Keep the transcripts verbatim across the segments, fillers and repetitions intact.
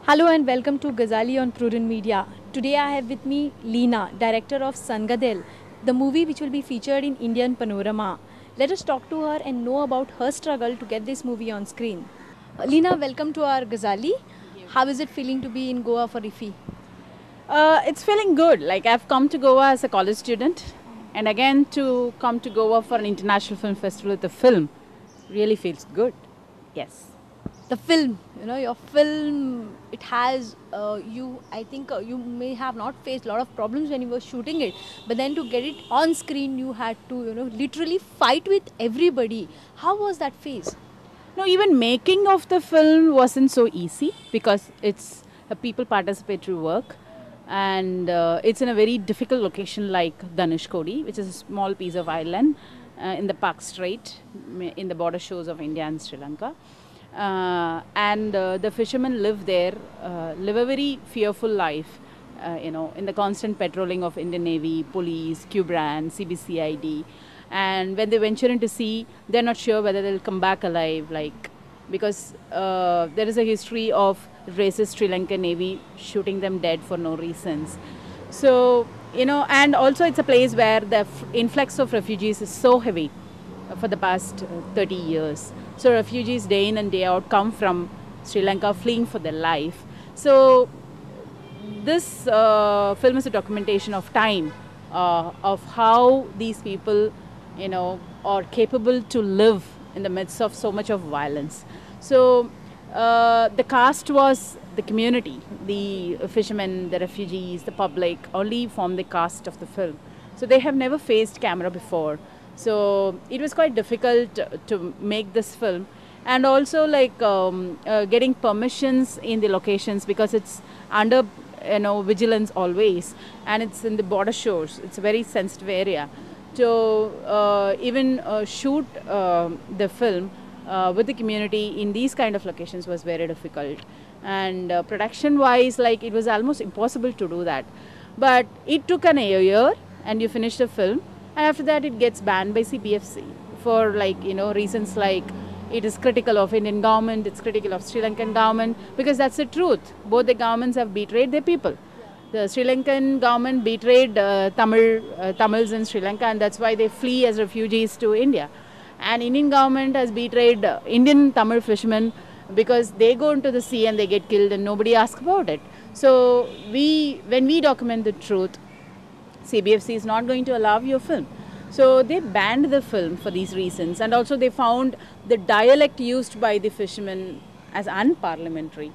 Hello and welcome to Ghazali on Prudent Media. Today I have with me Leena, director of Sangadel, the movie which will be featured in Indian Panorama. Let us talk to her and know about her struggle to get this movie on screen. Uh, Leena, welcome to our Ghazali. How is it feeling to be in Goa for I F I? Uh, it's feeling good. Like I've come to Goa as a college student, and again to come to Goa for an international film festival with a film really feels good. Yes. The film, you know, your film, it has, uh, you, I think uh, you may have not faced a lot of problems when you were shooting it, but then to get it on screen, you had to, you know, literally fight with everybody. How was that phase? No, even making of the film wasn't so easy because it's a people participatory work, and uh, it's in a very difficult location like Dhanushkodi, which is a small piece of island uh, in the Park Strait, in the border shores of India and Sri Lanka. Uh, and uh, the fishermen live there, uh, live a very fearful life, uh, you know, in the constant patrolling of Indian Navy, police, Q BRAN, C B C I D. And when they venture into sea, they're not sure whether they'll come back alive, like, because uh, there is a history of racist Sri Lankan Navy shooting them dead for no reasons. So, you know, and also it's a place where the f- influx of refugees is so heavy for the past uh, thirty years. So refugees day in and day out come from Sri Lanka fleeing for their life. So this uh, film is a documentation of time, uh, of how these people, you know, are capable to live in the midst of so much of violence. So uh, the cast was the community, the fishermen, the refugees, the public, only form the cast of the film. So they have never faced camera before. So it was quite difficult to make this film, and also like um, uh, getting permissions in the locations because it's under you know vigilance always, and it's in the border shores. It's a very sensitive area. To uh, even uh, shoot uh, the film uh, with the community in these kind of locations was very difficult, and uh, production wise, like it was almost impossible to do that. But it took an a year, and you finish the film, and after that it gets banned by C P F C for like you know reasons like it is critical of Indian government, it's critical of Sri Lankan government, because that's the truth. Both the governments have betrayed their people. The Sri Lankan government betrayed uh, Tamil uh, Tamils in Sri Lanka, and that's why they flee as refugees to India. And Indian government has betrayed uh, Indian Tamil fishermen because they go into the sea and they get killed and nobody asks about it. So we, when we document the truth, C B F C is not going to allow your film. So they banned the film for these reasons, and also they found the dialect used by the fishermen as unparliamentary.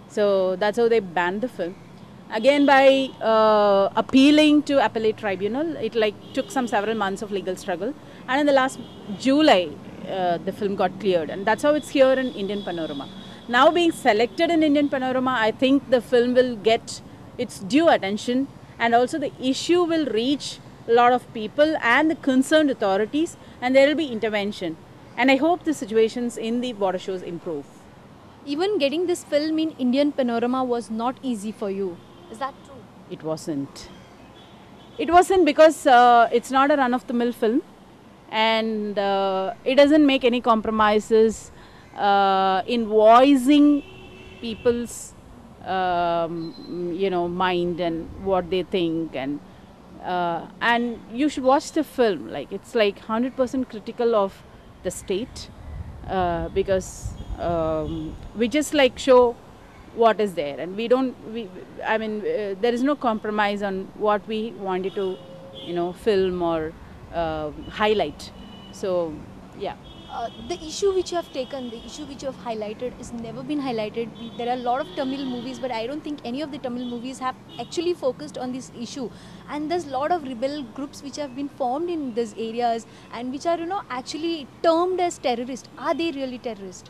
So that's how they banned the film. Again, by uh, appealing to appellate tribunal, it like took some several months of legal struggle, and in the last July, uh, the film got cleared, and that's how it's here in Indian Panorama. Now being selected in Indian Panorama, I think the film will get its due attention, and also the issue will reach a lot of people and the concerned authorities, and there will be intervention. And I hope the situations in the border shores improve. Even getting this film in Indian Panorama was not easy for you. Is that true? It wasn't. It wasn't because uh, it's not a run-of-the-mill film, and uh, it doesn't make any compromises uh, in voicing people's um, you know mind and what they think, and uh, and you should watch the film. Like it's like one hundred percent critical of the state, uh, because um, we just like show what is there, and we don't we I mean uh, there is no compromise on what we wanted to you know film or uh, highlight. So yeah. Uh, the issue which you have taken, the issue which you have highlighted, is never been highlighted. There are a lot of Tamil movies, but I don't think any of the Tamil movies have actually focused on this issue. And there's a lot of rebel groups which have been formed in these areas and which are, you know, actually termed as terrorists. Are they really terrorists?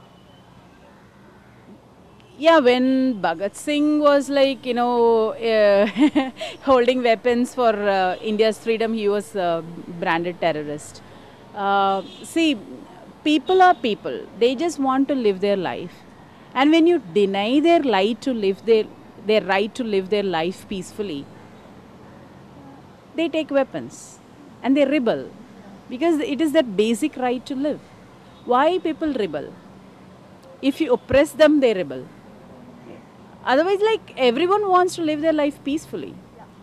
Yeah, when Bhagat Singh was like, you know, uh, holding weapons for uh, India's freedom, he was a branded terrorist. Uh, see, people are people. They just want to live their life. And when you deny their right to live their, their right to live their life peacefully, they take weapons and they rebel because it is their basic right to live. Why people rebel? If you oppress them, they rebel. Otherwise, like, everyone wants to live their life peacefully.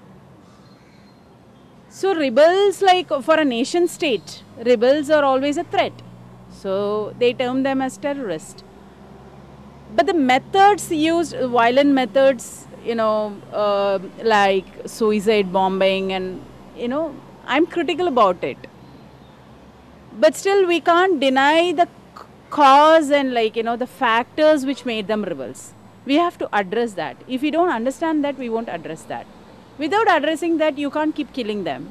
So rebels, like for a nation state, rebels are always a threat. So they term them as terrorists. But the methods used, violent methods, you know, uh, like suicide bombing, and you know, I'm critical about it. But still, we can't deny the c- cause and, like, you know, the factors which made them rebels. We have to address that. If we don't understand that, we won't address that. Without addressing that, you can't keep killing them.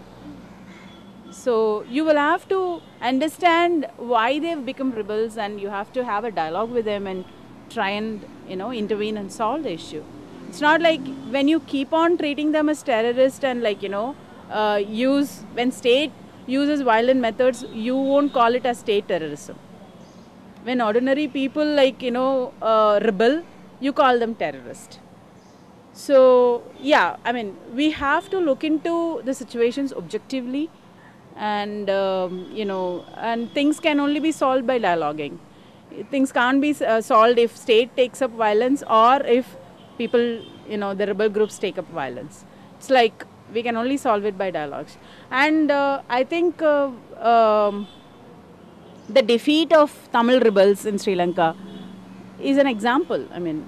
So you will have to understand why they've become rebels, and you have to have a dialogue with them and try and, you know, intervene and solve the issue. It's not like when you keep on treating them as terrorists and, like, you know, uh, use when state uses violent methods, you won't call it as state terrorism. When ordinary people, like, you know, uh, rebel, you call them terrorist. So yeah, I mean, we have to look into the situations objectively, and um, you know, and things can only be solved by dialoguing. Things can't be uh, solved if state takes up violence, or if people, you know, the rebel groups take up violence. It's like we can only solve it by dialogues. And uh, I think uh, um, the defeat of Tamil rebels in Sri Lanka is an example. I mean,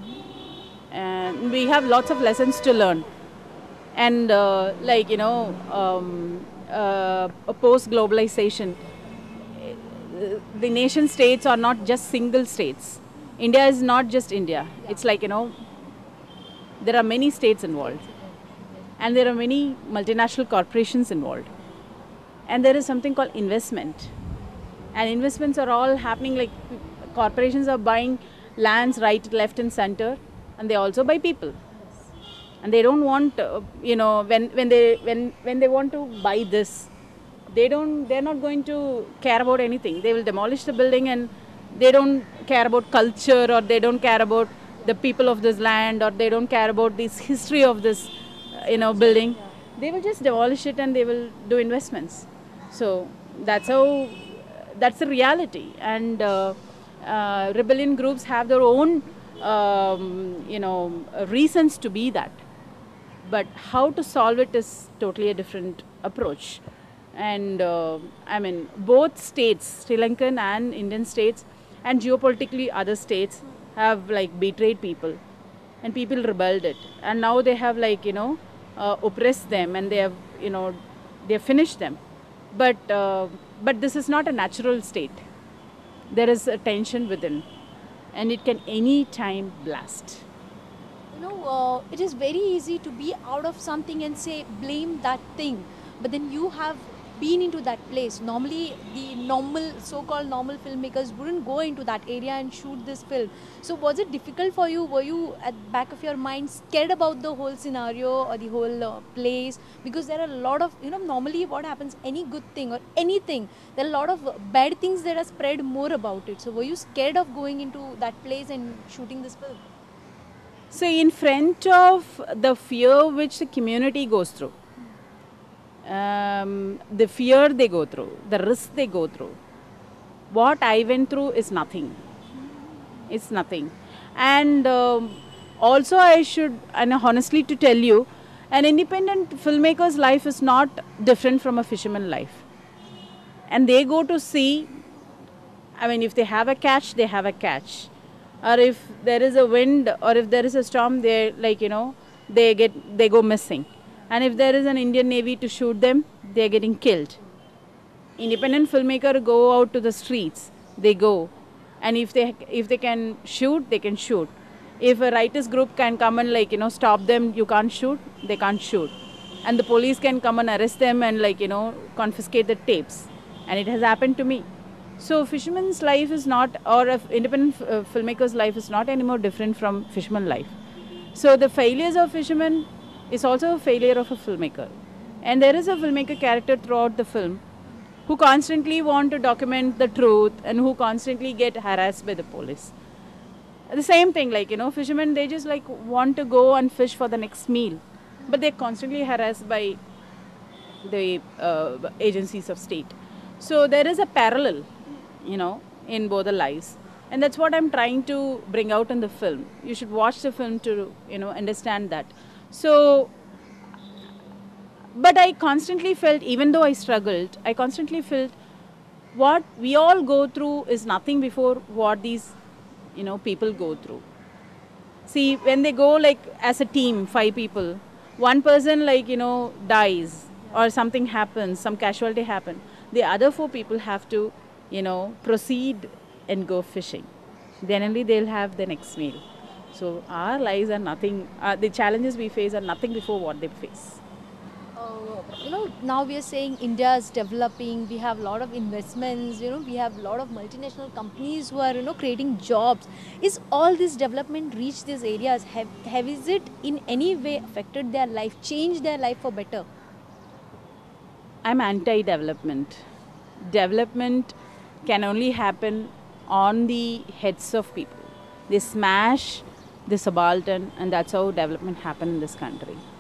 and we have lots of lessons to learn. And uh, like, you know, um, uh, post globalization, the nation states are not just single states. India is not just India. Yeah. It's like, you know, there are many states involved, and there are many multinational corporations involved, and there is something called investment, and investments are all happening, like corporations are buying lands right, left and center, and they also buy people. And they don't want, uh, you know, when, when they when when they want to buy this, they don't they're not going to care about anything. They will demolish the building, and they don't care about culture, or they don't care about the people of this land, or they don't care about this history of this, uh, you know, building. They will just demolish it, and they will do investments. So that's how, that's the reality. And uh, uh, rebellion groups have their own, um, you know, reasons to be that. But how to solve it is totally a different approach. And uh, I mean, both states, Sri Lankan and Indian states, and geopolitically other states, have like betrayed people, and people rebelled it, and now they have, like, you know, uh, oppressed them, and they have, you know, they have finished them. But uh, but this is not a natural state. There is a tension within, and it can any time blast. You know, uh, it is very easy to be out of something and say blame that thing, but then you have been into that place. Normally the normal, so-called normal filmmakers wouldn't go into that area and shoot this film. So was it difficult for you? Were you at the back of your mind scared about the whole scenario or the whole uh, place? Because there are a lot of, you know, normally what happens, any good thing or anything, there are a lot of bad things that are spread more about it. So were you scared of going into that place and shooting this film? So in front of the fear which the community goes through, um, the fear they go through, the risk they go through, what I went through is nothing. It's nothing. And um, also I should, and honestly to tell you, an independent filmmaker's life is not different from a fisherman's life. And they go to sea, I mean, if they have a catch, they have a catch. Or if there is a wind, or if there is a storm, they, like, you know, they get, they go missing. And if there is an Indian Navy to shoot them, they are getting killed. Independent filmmaker go out to the streets, they go. And if they, if they can shoot, they can shoot. If a writers group can come and, like, you know, stop them, you can't shoot, they can't shoot. And the police can come and arrest them and, like, you know, confiscate the tapes. And it has happened to me. So fisherman's life is not, or an independent uh, filmmaker's life is not any more different from fisherman's life. So the failures of fisherman is also a failure of a filmmaker. And there is a filmmaker character throughout the film who constantly want to document the truth and who constantly get harassed by the police. The same thing, like, you know, fishermen, they just like want to go and fish for the next meal, but they're constantly harassed by the uh, agencies of state. So there is a parallel, you know, in both the lives. And that's what I'm trying to bring out in the film. You should watch the film to, you know, understand that. So, but I constantly felt, even though I struggled, I constantly felt what we all go through is nothing before what these, you know, people go through. See, when they go like as a team, five people, one person like, you know, dies or something happens, some casualty happen. The other four people have to, you know, proceed and go fishing. Then only they'll have the next meal. So our lives are nothing, uh, the challenges we face are nothing before what they face. Uh, you know, now we are saying India is developing. We have a lot of investments. You know, we have a lot of multinational companies who are, you know, creating jobs. Is all this development reach these areas? Have, have is it in any way affected their life, changed their life for better? I'm anti-development. Development can only happen on the heads of people. They smash the subaltern, and that's how development happened in this country.